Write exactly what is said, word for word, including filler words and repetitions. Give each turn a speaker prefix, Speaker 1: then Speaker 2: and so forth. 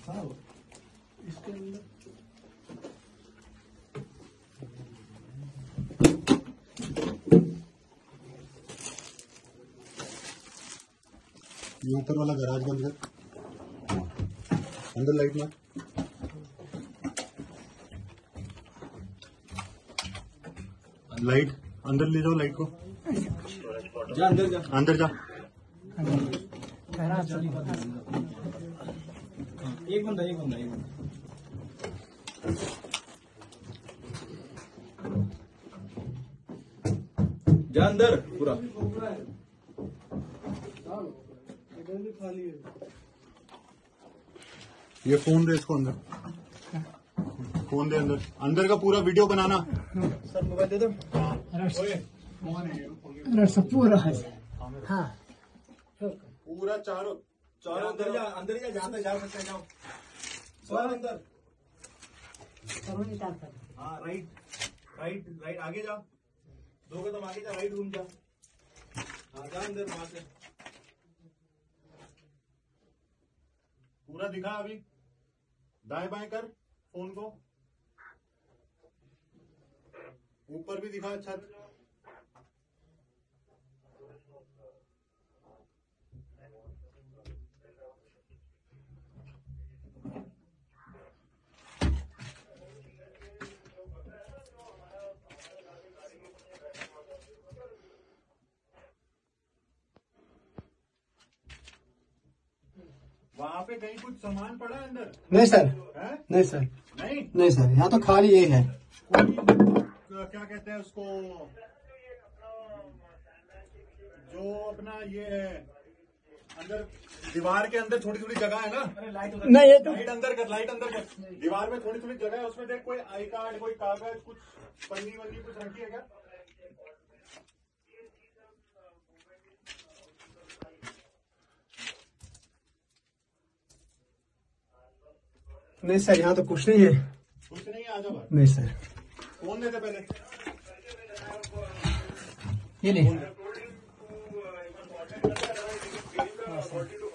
Speaker 1: इसके अंदर
Speaker 2: ये ऊपर वाला गैराज बंद कर, अंदर लाइट मार। लाइट अंदर ले जाओ, लाइट को
Speaker 1: जा अंदर जा
Speaker 2: अंदर जा।
Speaker 1: एक बंदा एक बंदा एक बंदा जा अंदर पूरा खाली है।
Speaker 2: ये फोन दे इसको अंदर, फोन दे अंदर, अंदर का पूरा वीडियो बनाना।
Speaker 1: सर मोबाइल दे दो।
Speaker 3: पूरा है हाँ
Speaker 2: पूरा चारों
Speaker 1: चारों अंदर जा अंदर जा जहाँ तक जा सकते हैं जाओ सर अंदर। हाँ राइट राइट राइट आगे जा, दो कदम आगे जा, राइट घूम जा। हाँ जा अंदर वहां से
Speaker 2: पूरा दिखा। अभी दाएं बाएं कर फोन को, ऊपर भी दिखा छत। वहाँ पे कहीं कुछ सामान पड़ा है अंदर?
Speaker 3: नहीं सर
Speaker 2: है?
Speaker 3: नहीं सर
Speaker 2: नहीं
Speaker 3: नहीं सर, यहाँ तो खाली ये है।
Speaker 2: कोई क्या कहते हैं उसको, जो अपना ये है अंदर दीवार के अंदर छोटी छोटी जगह है ना।
Speaker 3: नहीं ये तो
Speaker 2: लाइट अंदर कर, लाइट अंदर कर। दीवार में थोड़ी थोड़ी जगह है, उसमें देख कोई आई कार्ड, कोई कागज, कुछ पन्नी वन्नी कुछ रखी है क्या?
Speaker 3: नहीं सर, यहाँ तो कुछ नहीं है।
Speaker 2: कुछ नहीं है, आ जाओ।
Speaker 3: नहीं सर,
Speaker 2: फोन दे दे पहले।
Speaker 3: ये नहीं।